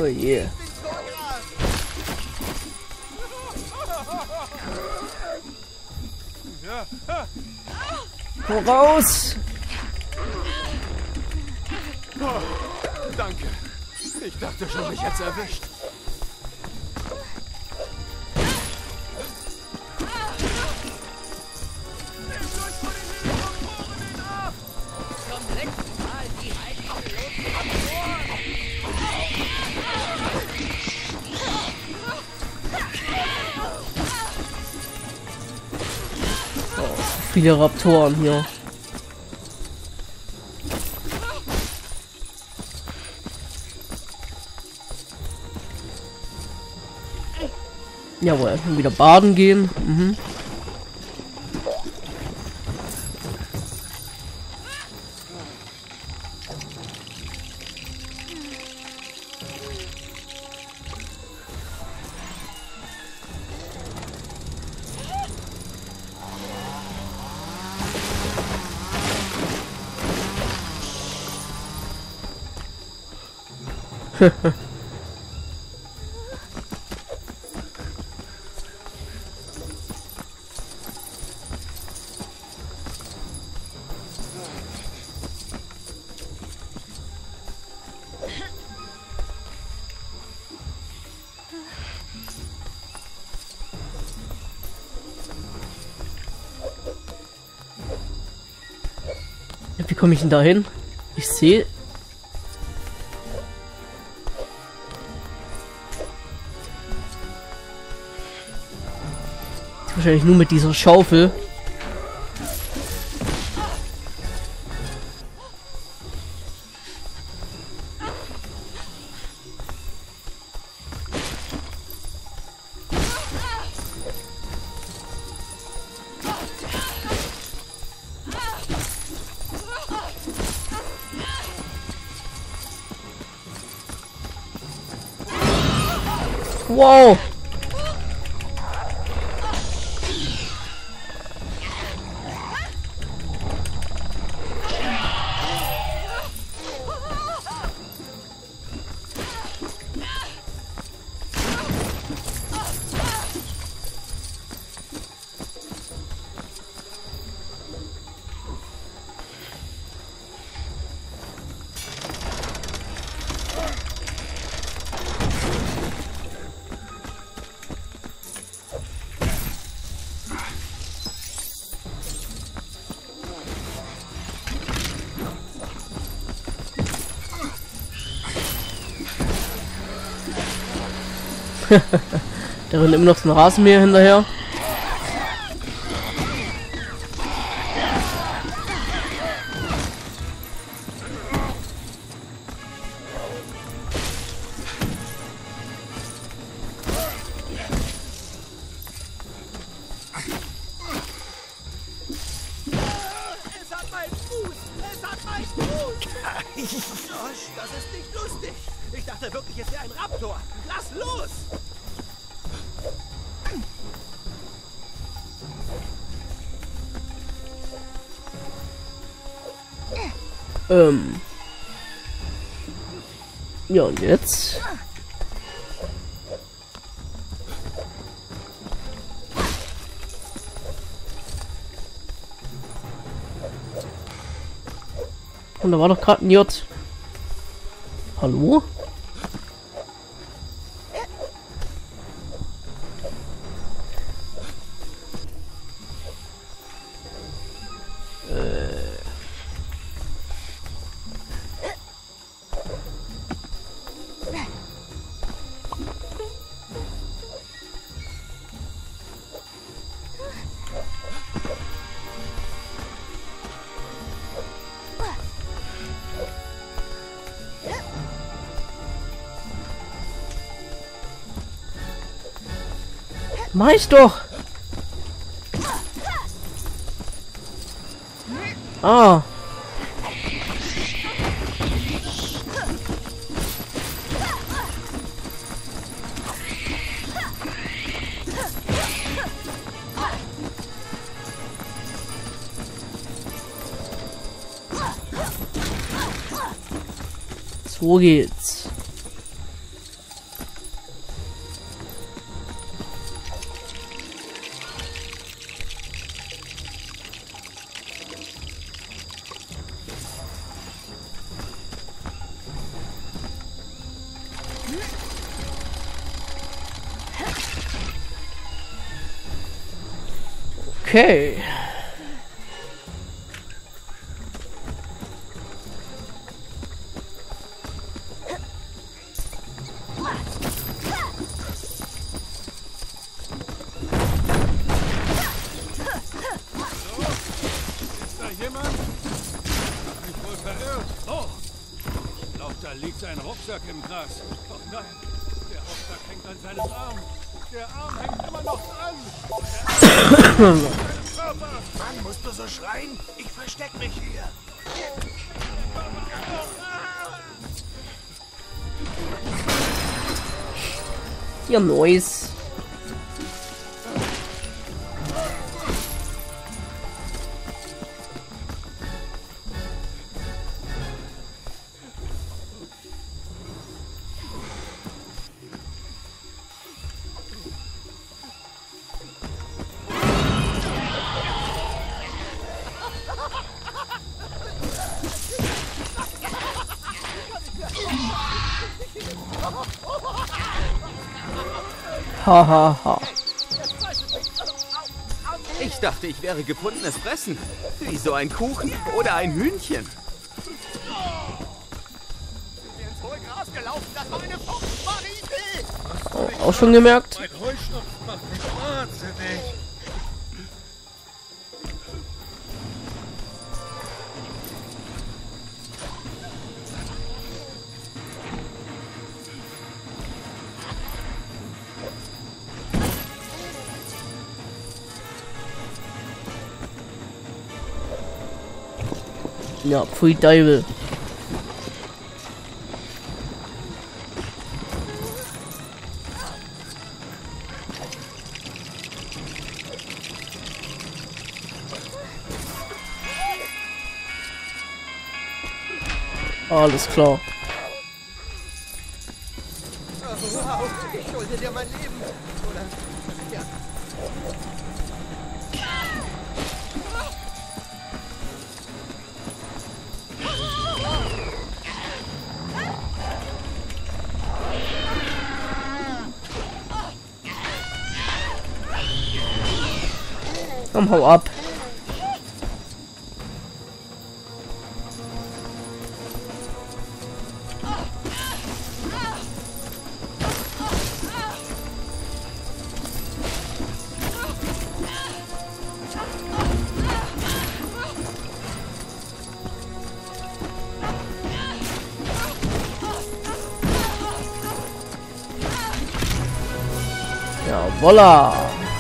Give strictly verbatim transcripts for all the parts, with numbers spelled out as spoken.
Oh je. Voraus! Oh, danke. Ich dachte schon, mich hätte erwischt. Viele Raptoren hier. Jawohl, wieder baden gehen. Mhm. Wie komme ich denn da hin? Ich sehe... Wahrscheinlich nur mit dieser Schaufel. Wow! Da rennt immer noch so ein Rasenmäher hinterher. Es hat meinen Fuß! Es hat meinen Fuß! Josh, das ist nicht lustig! Ich dachte wirklich, es wäre ein Raptor! Lass los! Ähm. Ja, und jetzt? Und da war doch gerade ein J. Hallo? Mach ich doch! Ah! So geht's. Okay. Jemand? Hab mich wohl verirrt. Oh! Ich glaube, da liegt ein Rucksack im Gras. Oh nein, der Rucksack hängt an seinem Arm. Der Arm hängt immer noch dran. Der Arm hängt an seinem Körper. Mann, musst du so schreien? Ich versteck mich hier. Ja, nice. Hahaha. Ha, ha. Ich dachte, ich wäre gefundenes Fressen. Wie so ein Kuchen oder ein Hühnchen. Oh, auch schon gemerkt. Mein Heuschnupfen macht mich wahnsinnig. Ja, Pfui Deibel. Alles klar. Wow, ich schulde dir mein Leben. Oder, ja. Komm, hau ab. Ja, voila.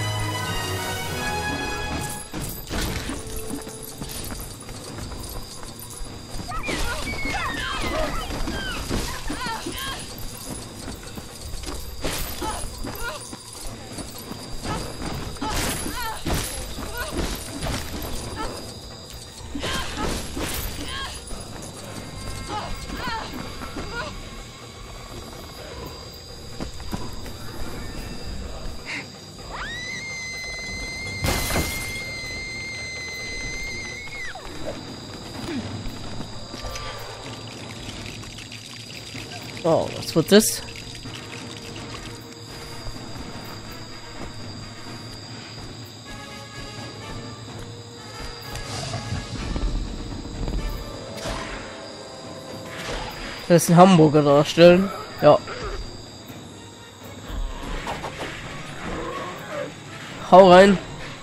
Oh, was wird das? Das ist ein Hamburger darstellen. Ja. Hau rein.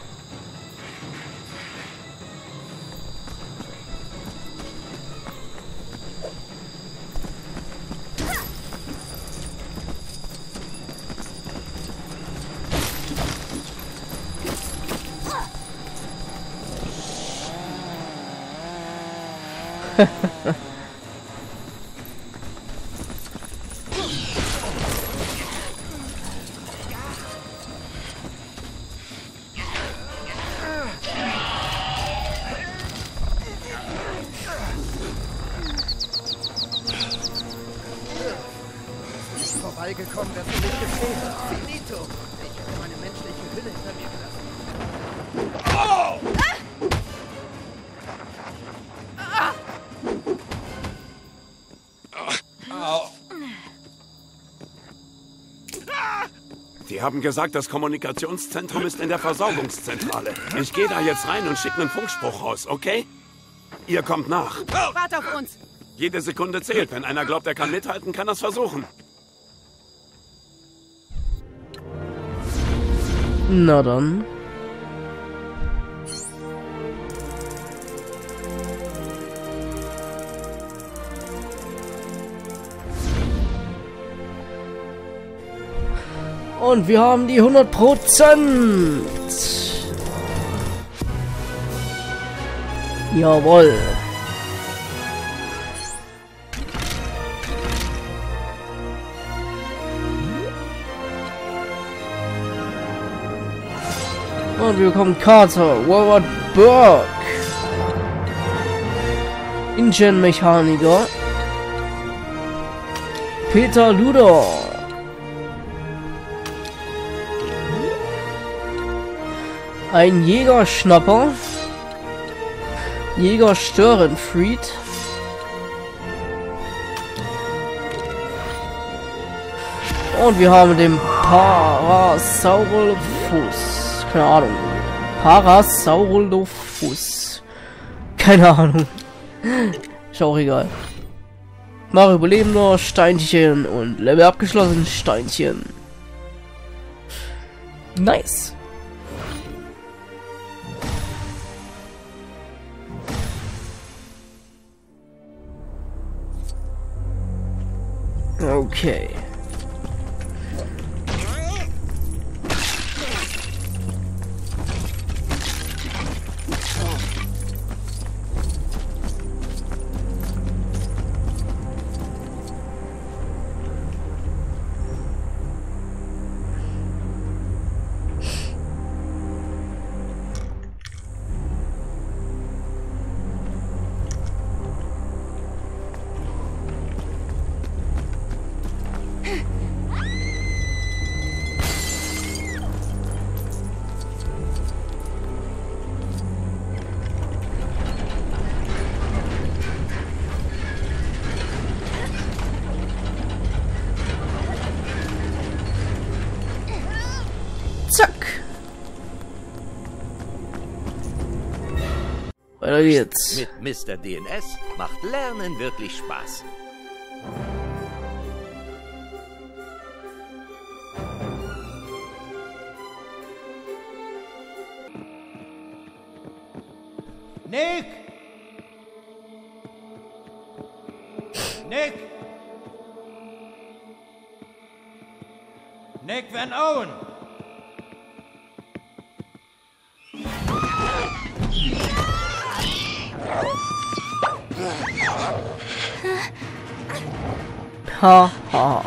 Vorbeigekommen, das ist nicht geschehen. Finito. Ich habe meine menschliche Hülle hinter mir gelassen. Die haben gesagt, das Kommunikationszentrum ist in der Versorgungszentrale. Ich gehe da jetzt rein und schicke einen Funkspruch raus, okay? Ihr kommt nach. Wart auf uns! Jede Sekunde zählt. Wenn einer glaubt, er kann mithalten, kann er es versuchen. Na dann. Und wir haben die hundert Prozent. Jawohl. Und wir bekommen Carter, Robert Burke, Ingen-Mechaniker, Peter Luder, ein Jägerschnapper, Jäger Störenfried, und wir haben den Parasaurolophus. Keine Ahnung. Parasaurolophus. Keine Ahnung. Ist auch egal. Mach Überlebender, Steinchen und Level abgeschlossen, Steinchen. Nice. Okay. Zack. Weiter geht's. Mit Mister D N S macht Lernen wirklich Spaß. Nick! Nick! Nick Van Owen! Ha ha.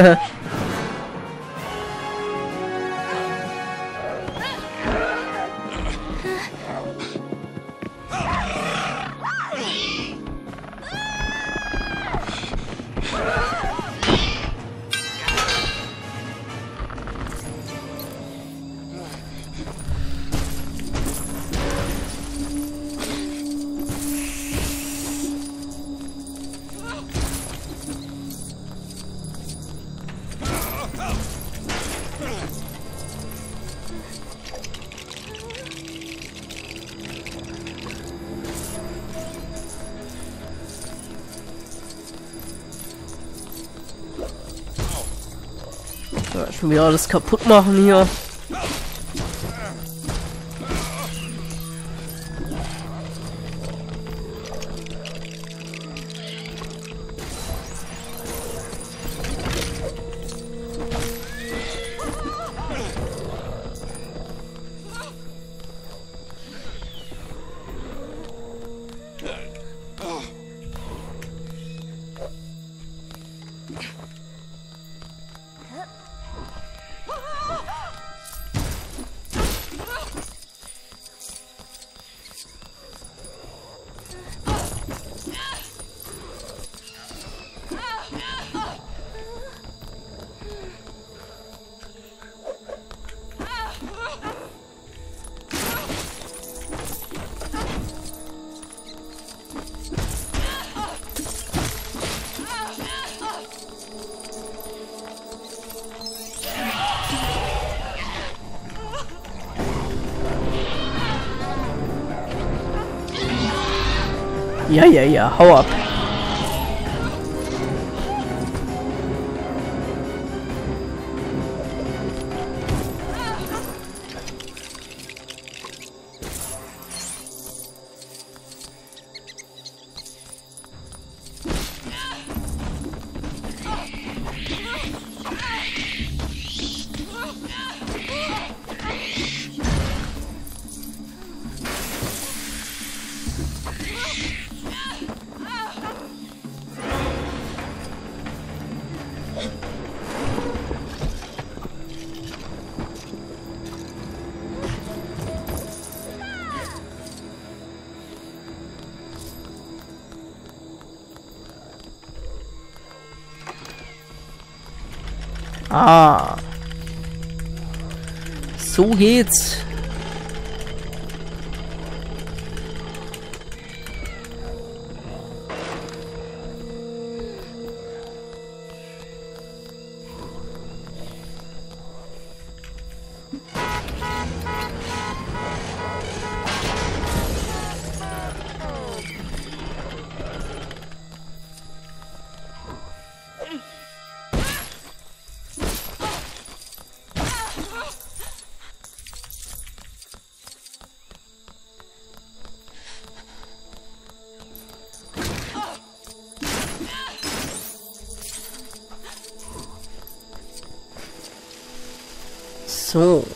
Ja, schon wieder alles kaputt machen hier. Ja, ja, ja, hau ab. Ah. So geht's. So.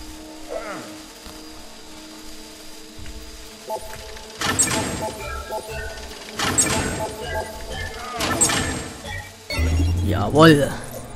Jawohl.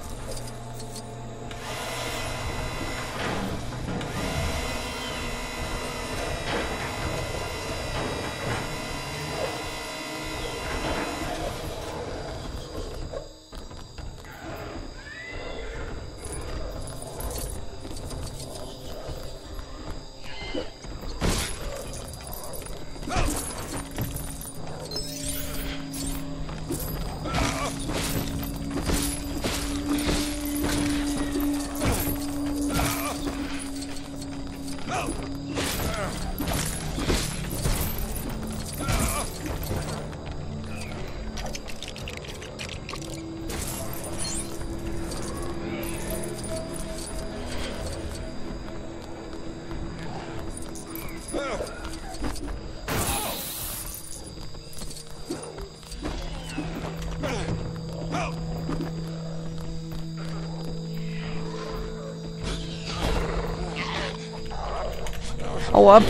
Hau ab.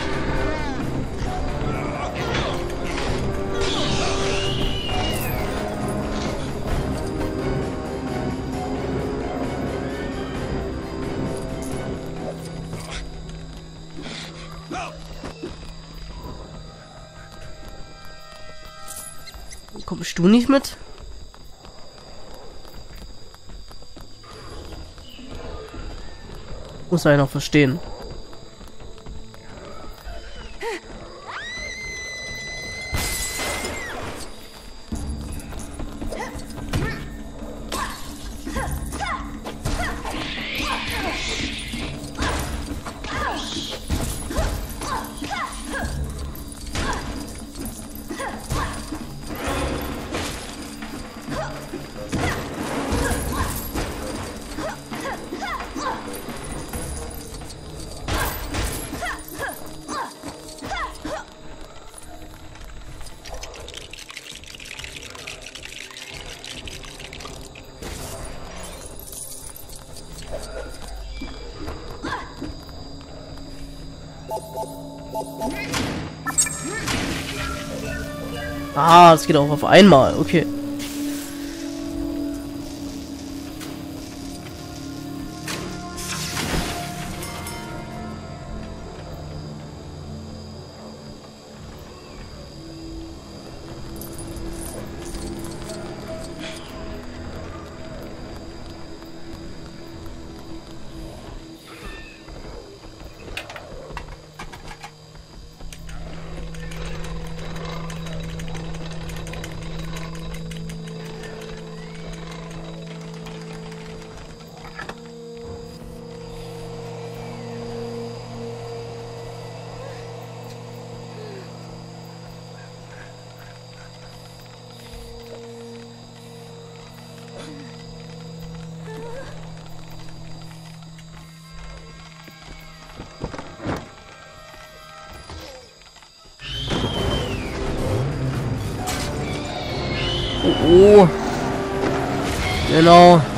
Kommst du nicht mit? Muss einer verstehen. Ah, es geht auch auf einmal. Okay. Oh. Genau.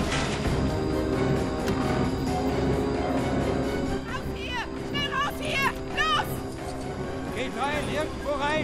Geht rein, irgendwo rein.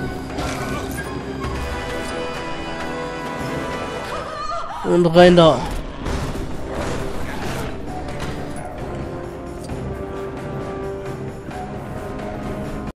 Und rein da.